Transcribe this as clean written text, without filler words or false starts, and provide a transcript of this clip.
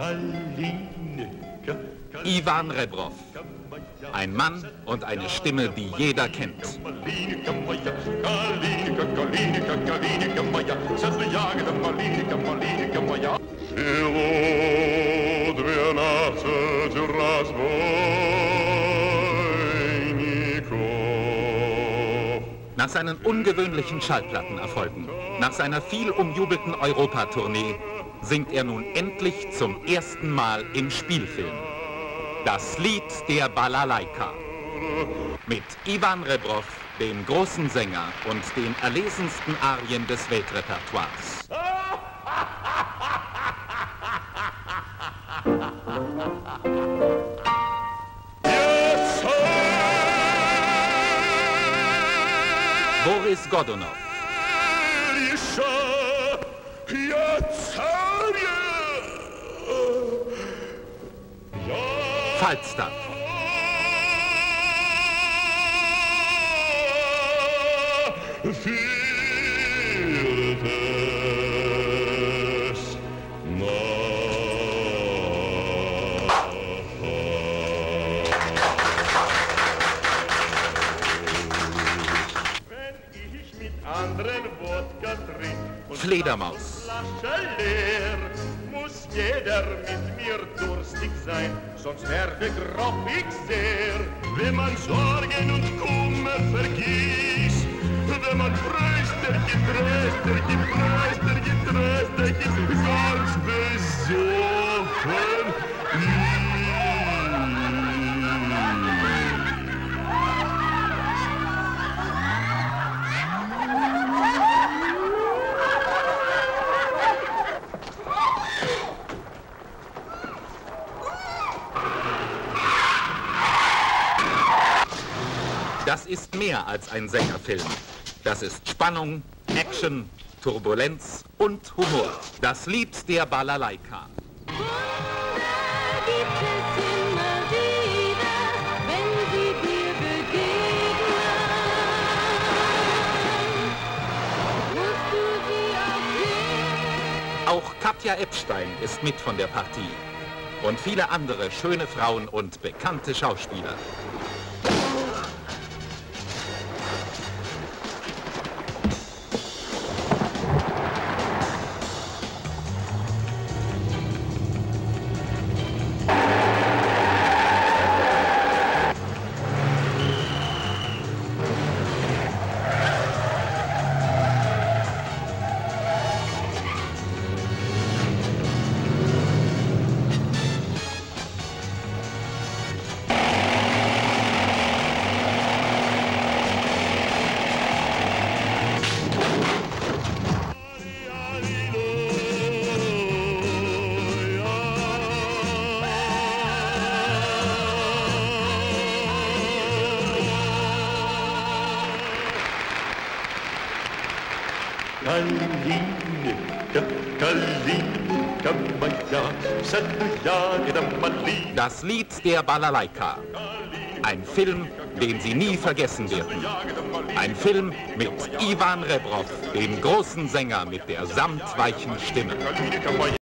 Iwan Rebrov. Ein Mann und eine Stimme, die jeder kennt. Nach seinen ungewöhnlichen Schallplattenerfolgen, nach seiner viel umjubelten Europatournee, singt er nun endlich zum ersten Mal im Spielfilm. Das Lied der Balalaika. Mit Iwan Rebrov, dem großen Sänger und den erlesensten Arien des Weltrepertoires. Boris Godunov. Falstaff. Fledermaus. Muss jeder mit mir durstig sein, sonst vergrob ich sehr. Wenn man Sorgen und Kummer vergisst, wenn man Trösterchen, ganz besoffen. Das ist mehr als ein Sängerfilm. Das ist Spannung, Action, Turbulenz und Humor. Das Lied der Balalaika. Auch Katja Epstein ist mit von der Partie. Und viele andere schöne Frauen und bekannte Schauspieler. Das Lied der Balalaika. Ein Film, den Sie nie vergessen werden. Ein Film mit Iwan Rebrov, dem großen Sänger mit der samtweichen Stimme.